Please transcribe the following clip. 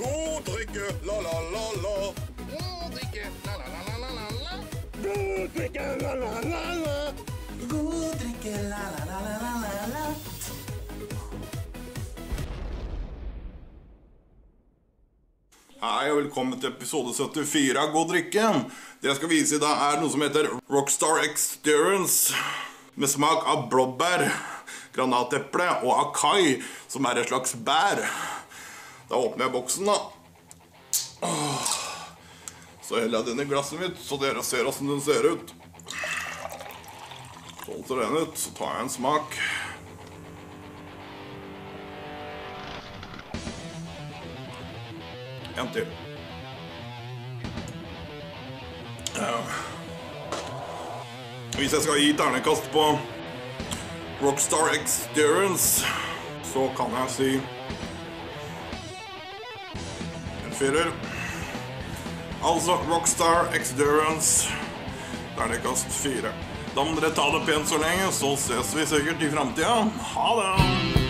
God drikke, la la la la. God drikke, la la la la la la. God drikke, la la la la. God drikke, la la la la la la. Hei og velkommen til episode 74 av God drikke. Det jeg skal vise i dag er noe som heter Rockstar Xdurance, med smak av blåbær, granateple og akai, som er et slags bær. Da åpner jeg boksen da. Så heller jeg den i glasset mitt, så dere ser hvordan den ser ut. Sånn ser den ut, så tar jeg en smak. En til. Hvis jeg skal gi ternekast på Rockstar Xdurance, så kan jeg si en 4. Altså Rockstar Xdurance, ternekast 4. Da må dere ta det pent så lenge, så ses vi sikkert i fremtiden. Ha det!